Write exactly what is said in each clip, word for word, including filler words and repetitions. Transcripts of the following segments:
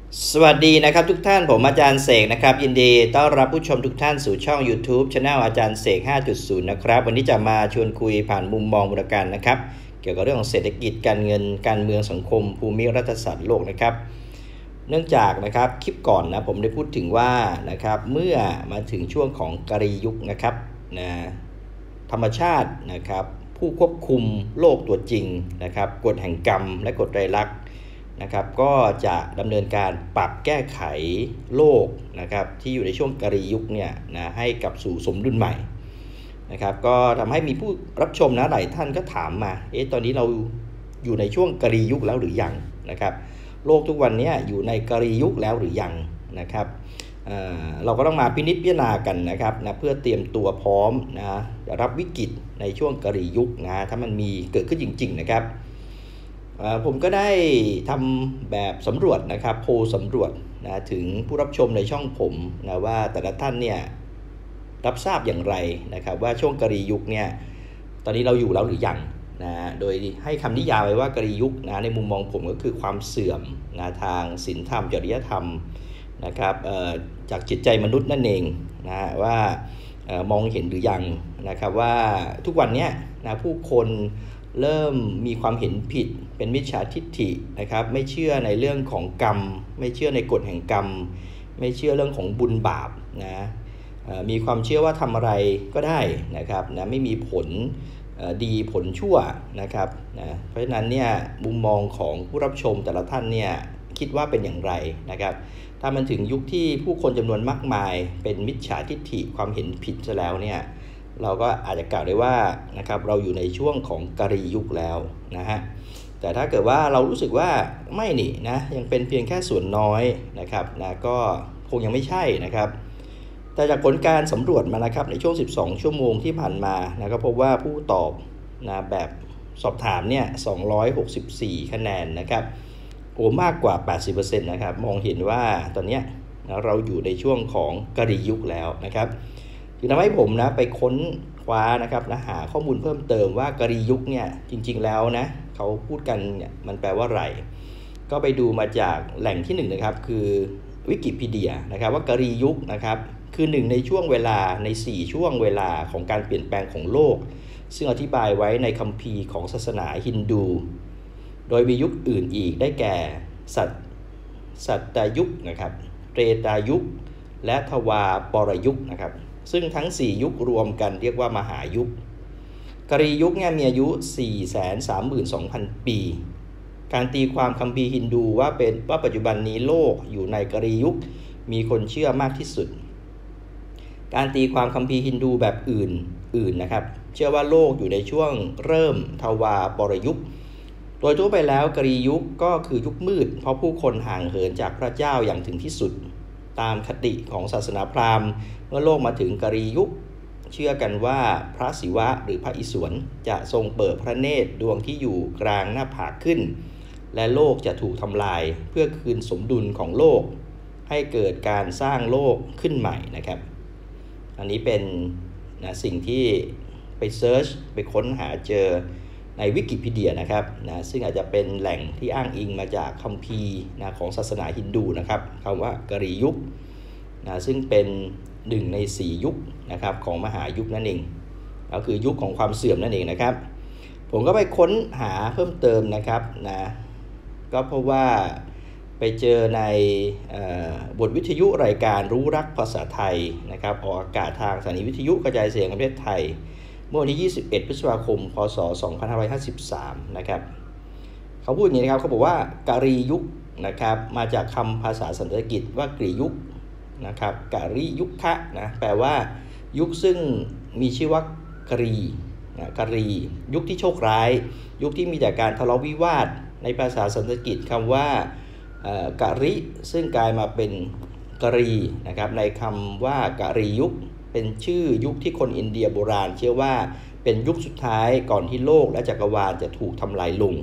สวัสดีนะครับทุกท่านผมอาจารย์เสกนะครับยินดีต้อนรับผู้ชมทุกท่านสู่ช่อง YouTube Channel อาจารย์เสก ห้าจุดศูนย์ นะครับวันนี้จะมาชวนคุยผ่านมุมมองมูลการนะครับเกี่ยวกับเรื่องของเศรษฐกิจการเงินการเมืองสังคมภูมิรัฐศาสตร์โลกนะครับเนื่องจากนะครับคลิปก่อนนะผมได้พูดถึงว่านะครับเมื่อมาถึงช่วงของกาลียุคนะครับนะธรรมชาตินะครับผู้ควบคุมโลกตัวจริงนะครับกฎแห่งกรรมและกฎไตรลักษณ์นะครับก็จะดำเนินการปรับแก้ไขโลกนะครับที่อยู่ในช่วงกาลียุคเนี่ยนะให้กลับสู่สมดุลใหม่นะครับก็ทำให้มีผู้รับชมนะหลายท่านก็ถามมาเอ๊ะตอนนี้เราอยู่ในช่วงกาลียุคแล้วหรือยังนะครับโลกทุกวันนี้อยู่ในกาลียุคแล้วหรือยังนะครับเอ่อเราก็ต้องมาพินิจพิจารณากันนะครับนะเพื่อเตรียมตัวพร้อมนะรับวิกฤตในช่วงกาลียุคนะถ้ามันมีเกิดขึ้นจริงๆนะครับผมก็ได้ทำแบบสำรวจนะครับโพลสำรวจนะถึงผู้รับชมในช่องผมนะว่าแต่ละท่านเนี่ยรับทราบอย่างไรนะครับว่าช่วงกาลียุคเนี่ยตอนนี้เราอยู่แล้วหรือยังนะโดยให้คำนิยามไว้ว่ากาลียุคนะในมุมมองผมก็คือความเสื่อมนะทางศีลธรรมจริยธรรมนะครับจากจิตใจมนุษย์นั่นเองนะว่ามองเห็นหรือยังนะครับว่าทุกวันนี้นะผู้คนเริ่มมีความเห็นผิดเป็นมิจฉาทิฏฐินะครับไม่เชื่อในเรื่องของกรรมไม่เชื่อในกฎแห่งกรรมไม่เชื่อเรื่องของบุญบาปนะมีความเชื่อว่าทำอะไรก็ได้นะครับนะไม่มีผลดีผลชั่วนะครับนะเพราะฉะนั้นเนี่ยมุมมองของผู้รับชมแต่ละท่านเนี่ยคิดว่าเป็นอย่างไรนะครับถ้ามันถึงยุคที่ผู้คนจำนวนมากมายเป็นมิจฉาทิฏฐิความเห็นผิดซะแล้วเนี่ยเราก็อาจจะกล่าวได้ว่านะครับเราอยู่ในช่วงของกาลียุคแล้วนะฮะแต่ถ้าเกิดว่าเรารู้สึกว่าไม่นี่นะยังเป็นเพียงแค่ส่วนน้อยนะครับนะก็คงยังไม่ใช่นะครับแต่จากผลการสำรวจมานะครับในช่วงสิบสองชั่วโมงที่ผ่านมานะก็พบว่าผู้ตอบนะแบบสอบถามเนี่ยสองร้อยหกสิบสี่คะแนนนะครับโอ้มากกว่า แปดสิบเปอร์เซ็นต์ นะครับมองเห็นว่าตอนนี้นะเราอยู่ในช่วงของกาลียุคแล้วนะครับจึงทำให้ผมนะไปค้นคว้านะครับนะหาข้อมูลเพิ่มเติมว่ากาลียุคเนี่ยจริงๆแล้วนะเขาพูดกันเนี่ยมันแปลว่าอะไรก็ไปดูมาจากแหล่งที่หนึ่งนะครับคือวิกิพีเดียนะครับว่ากาลียุคนะครับคือหนึ่งในช่วงเวลาในสี่ช่วงเวลาของการเปลี่ยนแปลงของโลกซึ่งอธิบายไว้ในคัมภีร์ของศาสนาฮินดูโดยมียุคอื่นอีกได้แก่สัตสัตตยุคนะครับเตรตายุคและทวาปรยุคนะครับซึ่งทั้งสี่ยุครวมกันเรียกว่ามหายุคกาลียุคเนี่ยมีอายุ สี่แสนสามหมื่นสองพัน ปีการตีความคัมภีร์ฮินดูว่าเป็นว่าปัจจุบันนี้โลกอยู่ในกาลียุคมีคนเชื่อมากที่สุดการตีความคัมภีร์ฮินดูแบบอื่นอื่นนะครับเชื่อว่าโลกอยู่ในช่วงเริ่มทวาปรยุคโดยทั่วไปแล้วกาลียุคก็คือยุคมืดเพราะผู้คนห่างเหินจากพระเจ้าอย่างถึงที่สุดตามคติของศาสนาพราหมณ์เมื่อโลกมาถึงกาลียุคเชื่อกันว่าพระศิวะหรือพระอิศวรจะทรงเปิดพระเนตรดวงที่อยู่กลางหน้าผากขึ้นและโลกจะถูกทำลายเพื่อคืนสมดุลของโลกให้เกิดการสร้างโลกขึ้นใหม่นะครับอันนี้เป็นนะสิ่งที่ไปเซิร์ชไปค้นหาเจอในวิกิพีเดียนะครับนะซึ่งอาจจะเป็นแหล่งที่อ้างอิงมาจากคัมภีร์นะของศาสนาฮินดูนะครับคำว่ากาลียุคนะซึ่งเป็นหนึ่งในสี่ยุคนะครับของมหายุคนั่นเองก็คือยุคของความเสื่อมนั่นเองนะครับผมก็ไปค้นหาเพิ่มเติมนะครับนะก็เพราะว่าไปเจอในบทวิทยุรายการรู้รักภาษาไทยนะครับออกอากาศทางสถานีวิทยุกระจายเสียงแห่งประเทศไทยเมื่อวันที่ยี่สิบเอ็ดพฤษภาคมพศสองพันห้าร้อยห้าสิบสามนะครับเขาพูดอย่างนี้นะครับเขาบอกว่ากาลียุคนะครับมาจากคำภาษาสันสกฤตว่ากรียุคนะครับกาลียุคคะนะแปลว่ายุคซึ่งมีชื่อว่ากรีนะกาลียุคที่โชคร้ายยุคที่มีแต่การทะเลาะวิวาทในภาษาสันสกฤตคำว่ากาลิซึ่งกลายมาเป็นกรีนะครับในคำว่ากาลียุคเป็นชื่อยุคที่คนอินเดียโบราณเชื่อว่าเป็นยุคสุดท้ายก่อนที่โลกและจักรวาลจะถูกทำลายลง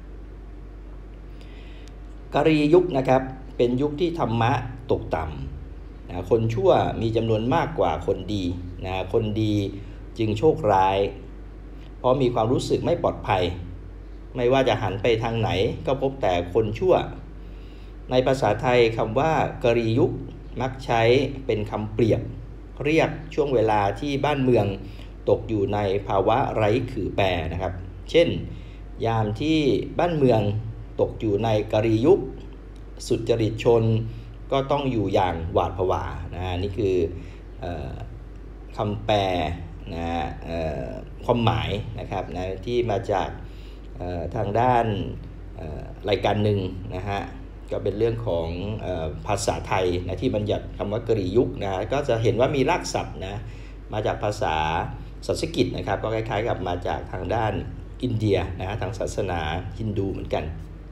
กาลียุคนะครับเป็นยุคที่ธรรมะตกต่ำนะคนชั่วมีจำนวนมากกว่าคนดีนะคนดีจึงโชคร้ายเพราะมีความรู้สึกไม่ปลอดภัยไม่ว่าจะหันไปทางไหนก็พบแต่คนชั่วในภาษาไทยคำว่ากรียุคมักใช้เป็นคำเปรียบเรียกช่วงเวลาที่บ้านเมืองตกอยู่ในภาวะไร้ขื่อแปรนะครับเช่นยามที่บ้านเมืองตกอยู่ในกรียุคสุจริตชนก็ต้องอยู่อย่างหวาดผวานะนี่คือคำแปลนะความหมายนะครับนะที่มาจากทางด้านรายการหนึ่งนะฮะก็เป็นเรื่องของเอ่อภาษาไทยนะที่บัญญัติคำว่ากรียุคนะก็จะเห็นว่ามีรากศัพท์นะมาจากภาษาสันสกฤตนะครับก็คล้ายๆกับมาจากทางด้านอินเดียนะทางศาสนาฮินดูเหมือนกัน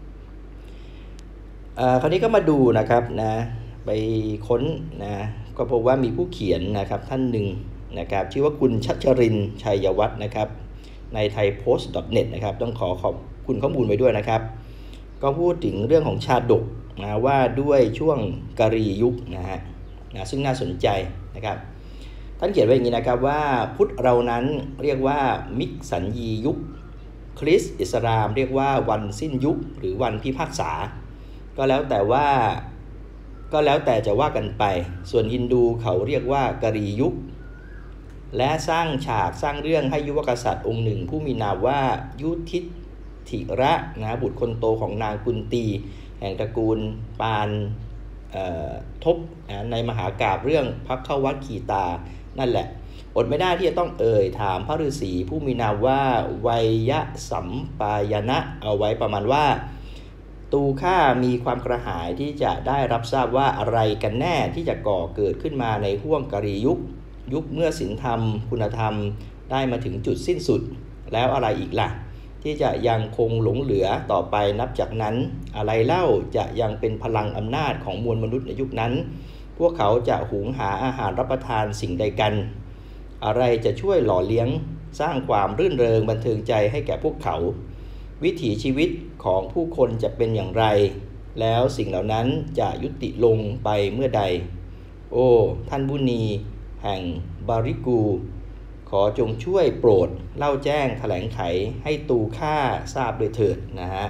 เอ่อคราวนี้ก็มาดูนะครับนะไปค้นนะก็พบว่ามีผู้เขียนนะครับท่านหนึ่งนะครับชื่อว่าคุณชัชรินทร์ชัยวัฒน์นะครับใน ไทยโพสต์ ดอท เน็ต นะครับต้องขอขอบคุณข้อมูลไว้ด้วยนะครับก็พูดถึงเรื่องของชาดกนะว่าด้วยช่วงกรียุคนะฮะนะซึ่งน่าสนใจนะครับท่านเขียนไว้อย่างนี้นะครับว่าพุทธเรานั้นเรียกว่ามิกสัญญียุคคริสต์อิสลามเรียกว่าวันสิ้นยุคหรือวันพิพากษาก็แล้วแต่ว่าก็แล้วแต่จะว่ากันไปส่วนฮินดูเขาเรียกว่ากรียุคและสร้างฉากสร้างเรื่องให้ยุวกษัตริย์องค์หนึ่งผู้มีนามว่ายุทิธิระนะบุตรคนโตของนางกุนตีแห่งตระกูลปานทบนะในมหากาพย์เรื่องภัควัตขีตานั่นแหละอดไม่ได้ที่จะต้องเอ่ยถามพระฤาษีผู้มีนามว่าไวยสัมปายนะเอาไว้ประมาณว่าตูข้ามีความกระหายที่จะได้รับทราบว่าอะไรกันแน่ที่จะก่อเกิดขึ้นมาในห้วงกรียุคยุคเมื่อศีลธรรมคุณธรรมได้มาถึงจุดสิ้นสุดแล้วอะไรอีกล่ะที่จะยังคงหลงเหลือต่อไปนับจากนั้นอะไรเล่าจะยังเป็นพลังอำนาจของมวลมนุษย์ในยุคนั้นพวกเขาจะหุงหาอาหารรับประทานสิ่งใดกันอะไรจะช่วยหล่อเลี้ยงสร้างความรื่นเริงบันเทิงใจให้แก่พวกเขาวิถีชีวิตของผู้คนจะเป็นอย่างไรแล้วสิ่งเหล่านั้นจะยุติลงไปเมื่อใดโอ้ท่านบุนีแห่งบาริกูขอจงช่วยโปรดเล่าแจ้งแถลงไขให้ตูข้าทราบโดยเถิดนะฮะ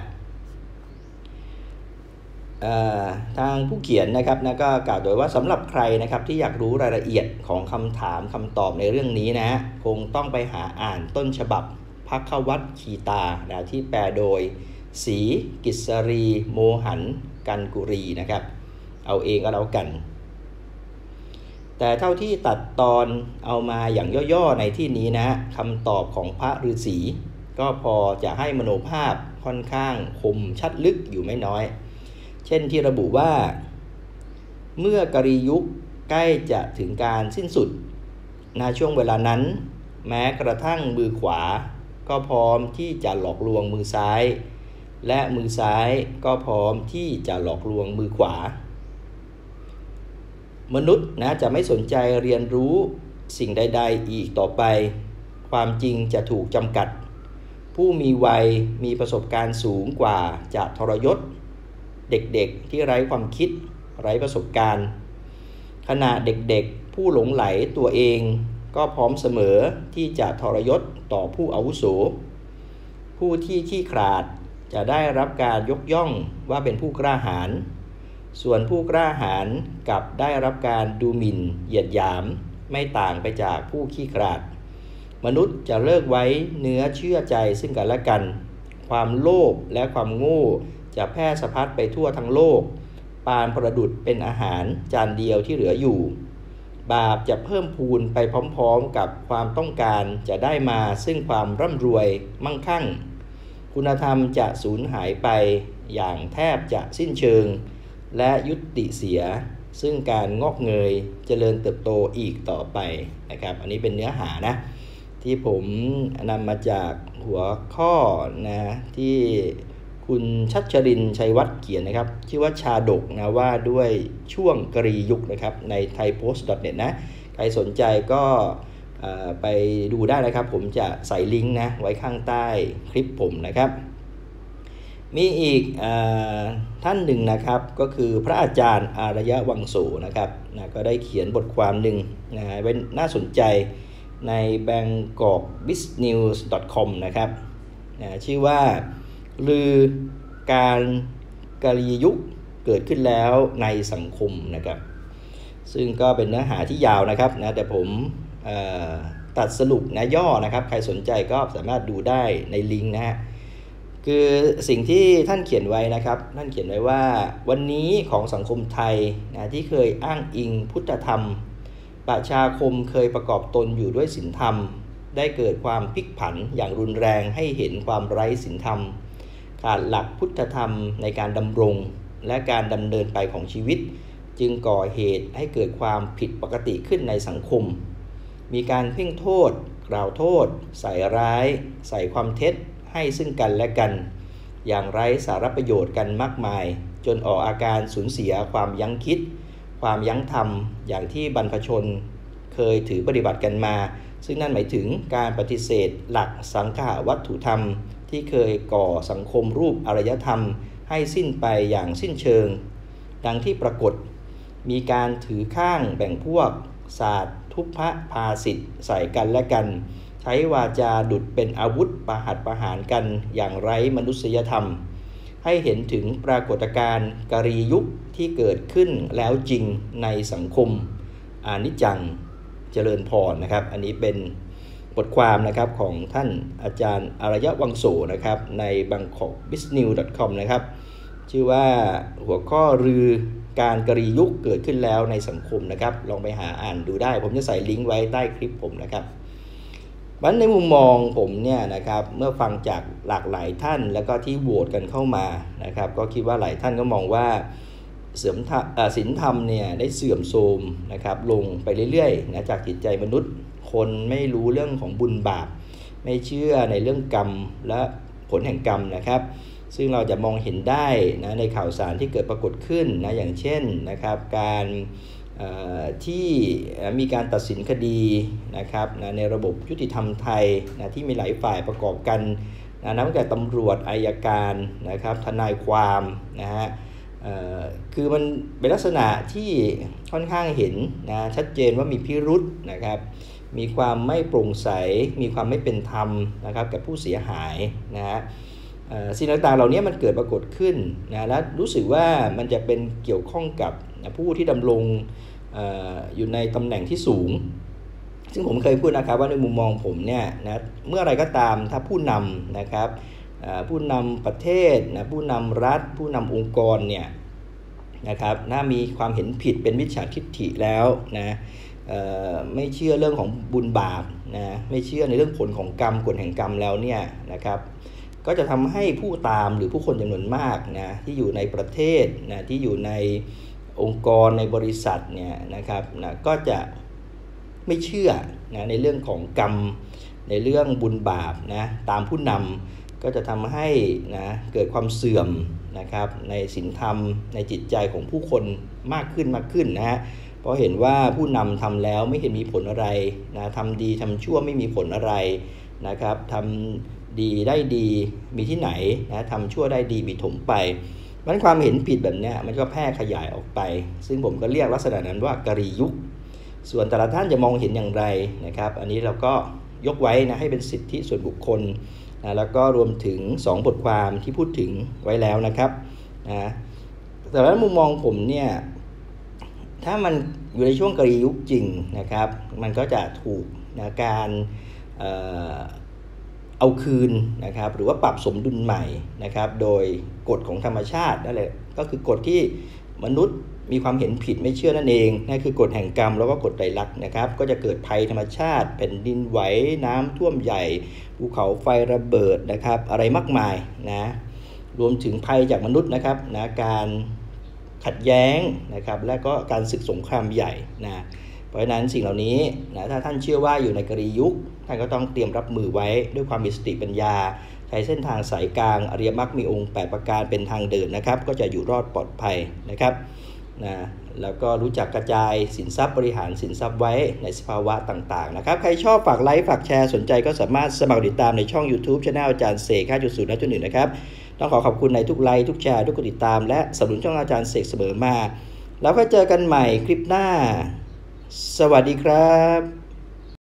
ทางผู้เขียนนะครับนะก็กล่าวโดยว่าสำหรับใครนะครับที่อยากรู้รายละเอียดของคำถามคำตอบในเรื่องนี้นะคงต้องไปหาอ่านต้นฉบับภัควัตขีตานะที่แปลโดยศรีกิษรีโมหันกันกุรีนะครับเอาเองก็แล้วกันแต่เท่าที่ตัดตอนเอามาอย่างย่อๆในที่นี้นะคำตอบของพระฤาษีก็พอจะให้มโนภาพค่อนข้างคมชัดลึกอยู่ไม่น้อยเช่นที่ระบุว่าเมื่อกรียุคใกล้จะถึงการสิ้นสุดในช่วงเวลานั้นแม้กระทั่งมือขวาก็พร้อมที่จะหลอกลวงมือซ้ายและมือซ้ายก็พร้อมที่จะหลอกลวงมือขวามนุษย์นะจะไม่สนใจเรียนรู้สิ่งใดๆอีกต่อไปความจริงจะถูกจำกัดผู้มีวัยมีประสบการณ์สูงกว่าจะทรยศเด็กๆที่ไร้ความคิดไร้ประสบการณ์ขณะเด็กๆผู้หลงไหลตัวเองก็พร้อมเสมอที่จะทรยศต่อผู้อาวุโสผู้ที่ขี้ขลาดจะได้รับการยกย่องว่าเป็นผู้กล้าหาญส่วนผู้กล้าหาญกลับได้รับการดูหมิ่นเหยียดหยามไม่ต่างไปจากผู้ขี้ขลาดมนุษย์จะเลิกไว้เนื้อเชื่อใจซึ่งกันและกันความโลภและความโง่จะแพร่สะพัดไปทั่วทั้งโลกปานประดุจเป็นอาหารจานเดียวที่เหลืออยู่บาปจะเพิ่มพูนไปพร้อมๆกับความต้องการจะได้มาซึ่งความร่ำรวยมั่งคั่งคุณธรรมจะสูญหายไปอย่างแทบจะสิ้นเชิงและยุติเสียซึ่งการงอกเงยเจริญเติบโตอีกต่อไปนะครับอันนี้เป็นเนื้อหานะที่ผมนำมาจากหัวข้อนะที่คุณชัชรินทร์ชัยวัฒน์เขียนนะครับชื่อว่าชาดกนะว่าด้วยช่วงกรียุคนะครับใน ไทยโพสต์ ดอท เน็ต นะใครสนใจก็ไปดูได้นะครับผมจะใส่ลิงก์นะไว้ข้างใต้คลิปผมนะครับมีอีกท่านหนึ่งนะครับก็คือพระอาจารย์อารยวังโสนะครับนะก็ได้เขียนบทความหนึ่งนะเป็นน่าสนใจใน แบงกอกบิสนิวส์ ดอท คอม นะครับนะชื่อว่าลือการกรียุคเกิดขึ้นแล้วในสังคมนะครับซึ่งก็เป็นเนื้อหาที่ยาวนะครับนะแต่ผมตัดสรุปนะย่อนะครับใครสนใจก็สามารถดูได้ในลิงก์นะฮะคือสิ่งที่ท่านเขียนไว้นะครับท่านเขียนไว้ว่าวันนี้ของสังคมไทยนะที่เคยอ้างอิงพุทธธรรมประชาคมเคยประกอบตนอยู่ด้วยศีลธรรมได้เกิดความพลิกผันอย่างรุนแรงให้เห็นความไร้ศีลธรรมขาดหลักพุทธธรรมในการดำรงและการดำเนินไปของชีวิตจึงก่อเหตุให้เกิดความผิดปกติขึ้นในสังคมมีการเพ่งโทษกล่าวโทษใส่ร้ายใส่ความเท็จให้ซึ่งกันและกันอย่างไร้สาระประโยชน์กันมากมายจนออกอาการสูญเสียความยั้งคิดความยั้งธรรมอย่างที่บรรพชนเคยถือปฏิบัติกันมาซึ่งนั่นหมายถึงการปฏิเสธหลักสังฆวัตถุธรรมที่เคยก่อสังคมรูปอารยธรรมให้สิ้นไปอย่างสิ้นเชิงดังที่ปรากฏมีการถือข้างแบ่งพวกศาสตร์ทุพพะภาสิทธิ์ใส่กันและกันใช้วาจาดุจเป็นอาวุธประหัตประหารกันอย่างไร้มนุษยธรรมให้เห็นถึงปรากฏการณ์กรียุคที่เกิดขึ้นแล้วจริงในสังคมอานิจจังเจริญพรนะครับอันนี้เป็นบทความนะครับของท่านอาจารย์อารยวังโสนะครับใน บางกอกบิสนิวส์ ดอท คอม นะครับชื่อว่าหัวข้อรือการกรียุคเกิดขึ้นแล้วในสังคมนะครับลองไปหาอ่านดูได้ผมจะใส่ลิงก์ไว้ใต้คลิปผมนะครับวันในมุมมองผมเนี่ยนะครับเมื่อฟังจากหลากหลายท่านแล้วก็ที่โหวตกันเข้ามานะครับก็คิดว่าหลายท่านก็มองว่าเสื่อมศีลธรรมเนี่ยได้เสื่อมโทรมนะครับลงไปเรื่อยๆนะจากจิตใจมนุษย์คนไม่รู้เรื่องของบุญบาปไม่เชื่อในเรื่องกรรมและผลแห่งกรรมนะครับซึ่งเราจะมองเห็นได้นะในข่าวสารที่เกิดปรากฏขึ้นนะอย่างเช่นนะครับการที่มีการตัดสินคดีนะครับนะในระบบยุติธรรมไทยนะที่มีหลายฝ่ายประกอบกันนะนับตั้งแต่ตำรวจอัยการนะครับทนายความนะฮะคือมันเป็นลักษณะที่ค่อนข้างเห็นนะชัดเจนว่ามีพิรุธนะครับมีความไม่โปร่งใสมีความไม่เป็นธรรมนะครับกับผู้เสียหายนะฮะสิ่งต่างๆเหล่านี้มันเกิดปรากฏขึ้นนะและรู้สึกว่ามันจะเป็นเกี่ยวข้องกับผู้ที่ดำรงอยู่ในตำแหน่งที่สูงซึ่งผมเคยพูดนะครับว่าในมุมมองผมเนี่ยนะเมื่อไรก็ตามถ้าผู้นำนะครับผู้นำประเทศนะผู้นำรัฐผู้นำองค์กรเนี่ยนะครับน่ามีความเห็นผิดเป็นมิจฉาทิฏฐิแล้วนะไม่เชื่อเรื่องของบุญบาปนะไม่เชื่อในเรื่องผลของกรรมกฎแห่งกรรมแล้วเนี่ยนะครับก็จะทำให้ผู้ตามหรือผู้คนจำนวนมากนะที่อยู่ในประเทศนะที่อยู่ในองค์กรในบริษัทเนี่ยนะครับนะก็จะไม่เชื่อนะในเรื่องของกรรมในเรื่องบุญบาปนะตามผู้นำก็จะทำให้นะเกิดความเสื่อมนะครับในศีลธรรมในจิตใจของผู้คนมากขึ้นมากขึ้นนะฮะเพราะเห็นว่าผู้นำทำแล้วไม่เห็นมีผลอะไรนะทำดีทำชั่วไม่มีผลอะไรนะครับทำดีได้ดีมีที่ไหนนะทำชั่วได้ดีมีถมไปมันความเห็นผิดแบบนี้มันก็แพร่ขยายออกไปซึ่งผมก็เรียกลักษณะนั้นว่ากรียุคส่วนแต่ละท่านจะมองเห็นอย่างไรนะครับอันนี้เราก็ยกไว้นะให้เป็นสิทธิส่วนบุคคลนะแล้วก็รวมถึงสองบทความที่พูดถึงไว้แล้วนะครับนะแต่ละมุมมองผมเนี่ยถ้ามันอยู่ในช่วงกรียุคจริงนะครับมันก็จะถูกนะการเอ่อเอาคืนนะครับหรือว่าปรับสมดุลใหม่นะครับโดยกฎของธรรมชาตินั่นแหละก็คือกฎที่มนุษย์มีความเห็นผิดไม่เชื่อนั่นเองนั่นคือกฎแห่งกรรมแล้วก็กฎไตรลักษณ์นะครับก็จะเกิดภัยธรรมชาติแผ่นดินไหวน้ำท่วมใหญ่ภูเขาไฟระเบิดนะครับอะไรมากมายนะรวมถึงภัยจากมนุษย์นะครับนะการขัดแย้งนะครับและก็การศึกสงครามใหญ่นะเพราะฉะนั้นสิ่งเหล่านี้นะถ้าท่านเชื่อว่าอยู่ในกรียุคท่านก็ต้องเตรียมรับมือไว้ด้วยความมีสติปัญญาใช้เส้นทางสายกลางอริยมรรคมีองค์แปดประการเป็นทางเดินนะครับก็จะอยู่รอดปลอดภัยนะครับนะแล้วก็รู้จักกระจายสินทรัพย์บริหารสินทรัพย์ไว้ในสภาวะต่างๆนะครับใครชอบฝากไลค์ฝากแชร์สนใจก็สามารถสมัครติดตามในช่อง YouTube Channel อาจารย์เสก ห้าจุดศูนย์ ณ จุดหนึ่งนะครับต้องขอขอบคุณในทุกไลค์ทุกแชร์ทุกกดติดตามและสนับสนุนช่องอาจารย์เสกเสมอมาแล้วก็เจอกันใหม่คลิปหน้าสวัสดีครับ